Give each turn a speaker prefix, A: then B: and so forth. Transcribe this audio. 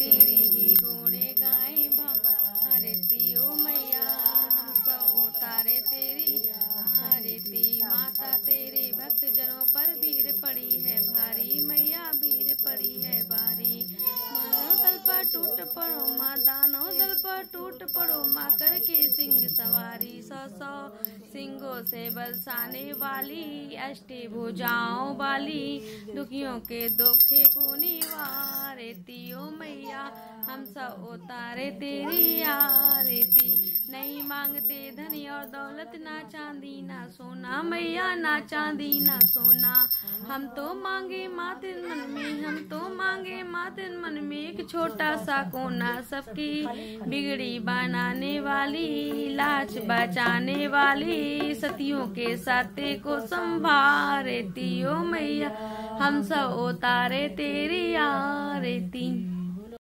A: तेरी ही गुणे गाए आरती ओ मैया हम सब उतारे तेरी आरती। माता तेरे भक्त जनों पर भीड़ पड़ी है भारी, मैया भीड़ पड़ी है भारी। मानो दल पर टूट पड़ो माँ, दानो दल पर टूट पड़ो माँ, करके सिंह सवारी। 100 सिंगों से बरसाने वाली, अष्टभुजाओं वाली, दुखियों के दुखे को निवारती ओ मैया हम सब उतारे तेरी आरती। नहीं मांगते धन और दौलत, ना चांदी ना सोना मैया, ना चांदी ना सोना। हम तो मांगे माँ तेरे मन में, हम तो मांगे माँ तेरे मन में, एक छोटा सा कोना सबकी बिगड़ी बनाने वाली, लाज बचाने वाली, सतियों के साथे को संभारती ओ मैया हम सब उतारे तेरी आरती।